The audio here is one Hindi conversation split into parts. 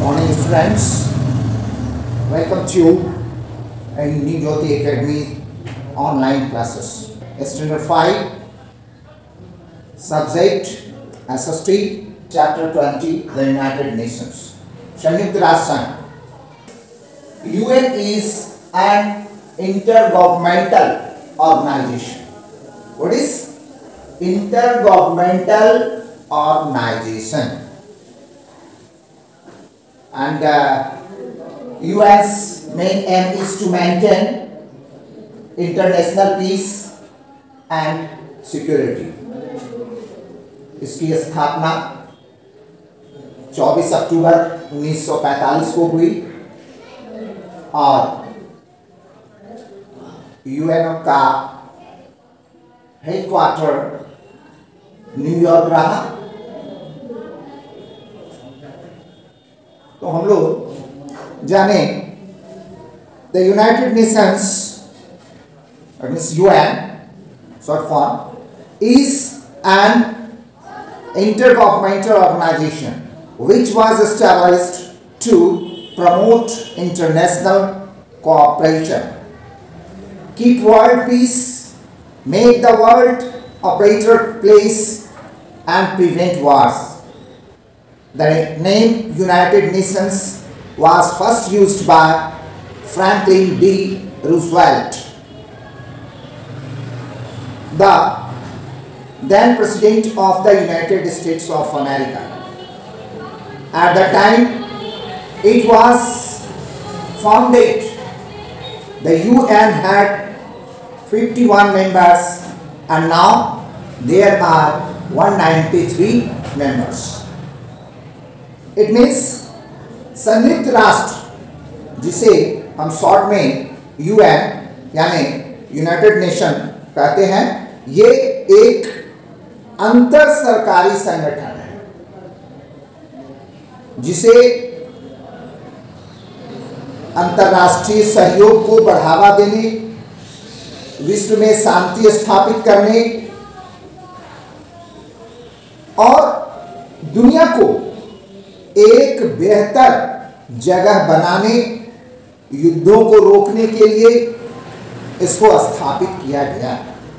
Morning students, welcome to you in New Jyoti Academy online classes. Standard 5, subject SST, chapter 20, the United Nations. संयुक्त राष्ट्र संघ. UN is an intergovernmental organization. What is intergovernmental organization? And UN's main aim is to maintain international peace and security. इसकी स्थापना 24 अक्टूबर 1945 को हुई और यूएन का हेडक्वार्टर न्यूयॉर्क रहा। तो हम लोग जाने the United Nations means UN short form is an intergovernmental organization which was established to promote international cooperation, keep world peace, make the world a better place and prevent wars. The name United Nations was first used by Franklin D. Roosevelt, the then President of the United States of America. At the time it was founded, the UN had 51 members and now there are 193 members. It means संयुक्त राष्ट्र, जिसे हम शॉर्ट में UN यानी यूनाइटेड नेशन कहते हैं, ये एक अंतर सरकारी संगठन है जिसे अंतर्राष्ट्रीय सहयोग को बढ़ावा देने, विश्व में शांति स्थापित करने और दुनिया को एक बेहतर जगह बनाने, युद्धों को रोकने के लिए इसको स्थापित किया गया।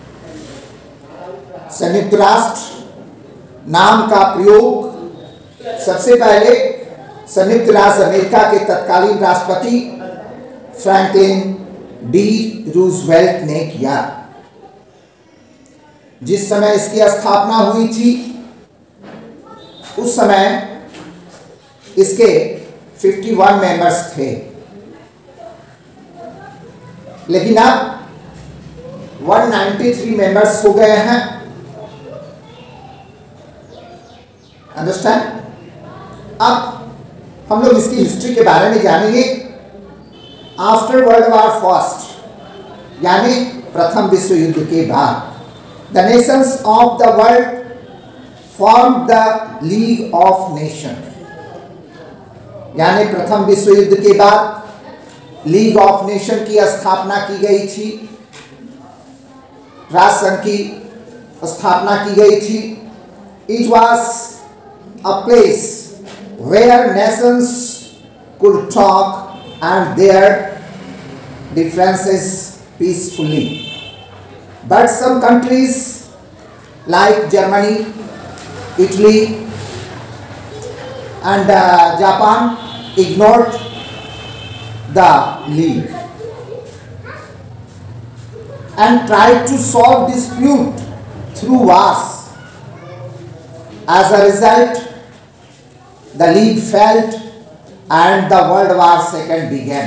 संयुक्त राष्ट्र नाम का प्रयोग सबसे पहले संयुक्त राष्ट्र अमेरिका के तत्कालीन राष्ट्रपति फ्रैंकलिन डी रूजवेल्ट ने किया। जिस समय इसकी स्थापना हुई थी उस समय इसके 51 मेंबर्स थे, लेकिन अब 193 मेंबर्स हो गए हैं। अंडरस्टैंड? अब हम लोग इसकी हिस्ट्री के बारे में जानेंगे। आफ्टर वर्ल्ड वॉर फर्स्ट यानी प्रथम विश्व युद्ध के बाद the nations of the world form the League of nation, यानी प्रथम विश्व युद्ध के बाद लीग ऑफ नेशन की स्थापना की गई थी, राष्ट्र संघ की स्थापना की गई थी। It was a place where nations could talk and their differences peacefully. But some countries like Germany, Italy and Japan ignored the league and tried to solve dispute through wars. As a result, the league failed and the World War II began.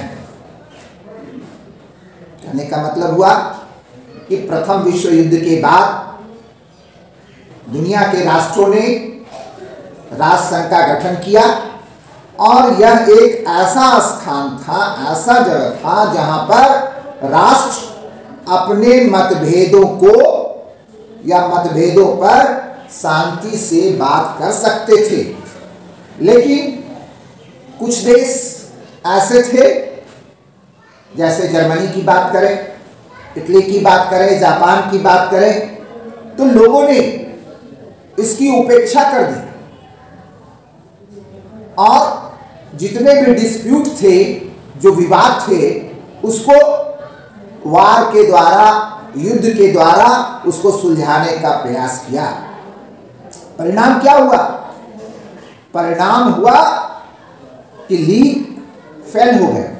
कहने का मतलब हुआ कि प्रथम विश्व युद्ध के बाद दुनिया के राष्ट्रों ने राष्ट्र संघ का गठन किया और यह एक ऐसा स्थान था, ऐसा जगह था जहां पर राष्ट्र अपने मतभेदों को या मतभेदों पर शांति से बात कर सकते थे। लेकिन कुछ देश ऐसे थे, जैसे जर्मनी की बात करें, इटली की बात करें, जापान की बात करें, तो लोगों ने इसकी उपेक्षा कर दी और जितने भी डिस्प्यूट थे, जो विवाद थे, उसको वार के द्वारा, युद्ध के द्वारा उसको सुलझाने का प्रयास किया। परिणाम क्या हुआ? परिणाम हुआ कि लीग फेल हो गए,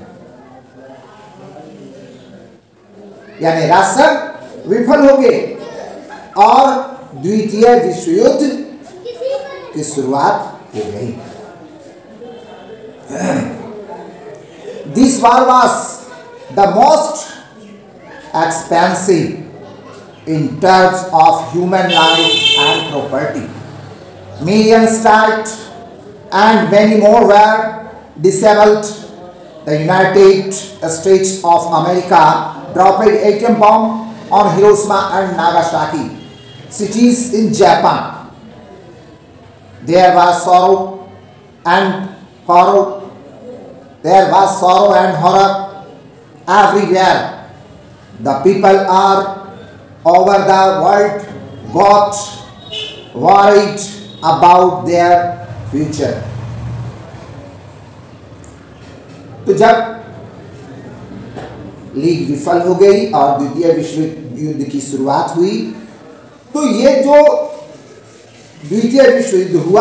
यानी राष्ट्रसंघ विफल हो गए और द्वितीय विश्व युद्ध की शुरुआत हो गई। This war was the most expensive in terms of human life and property. Millions died and many more were disabled. The United States of America dropped atom bomb on Hiroshima and Nagasaki, cities in Japan. There was sorrow and horror. There was sorrow and horror everywhere. The people are over the world got worried about their future. तो जब लीग विफल हो गई और द्वितीय विश्व युद्ध की शुरुआत हुई, तो ये जो द्वितीय विश्व युद्ध हुआ,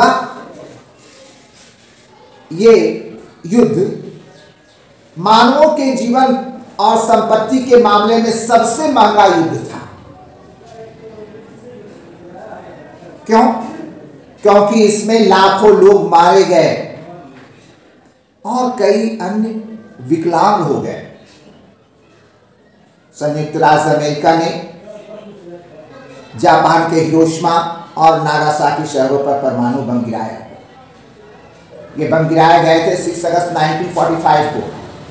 ये युद्ध मानवों के जीवन और संपत्ति के मामले में सबसे महंगा युद्ध था। क्यों? क्योंकि इसमें लाखों लोग मारे गए और कई अन्य विकलांग हो गए। संयुक्त राज्य अमेरिका ने जापान के हिरोशिमा और नागासाकी शहरों पर परमाणु बम गिराया। ये बम गिराए गए थे 6 अगस्त 1945 को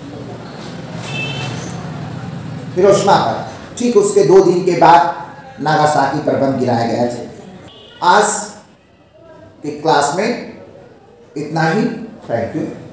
हिरोशिमा पर। ठीक उसके 2 दिन के बाद नागासाकी पर बम गिराए गए थे। आज के क्लास में इतना ही। Thank you.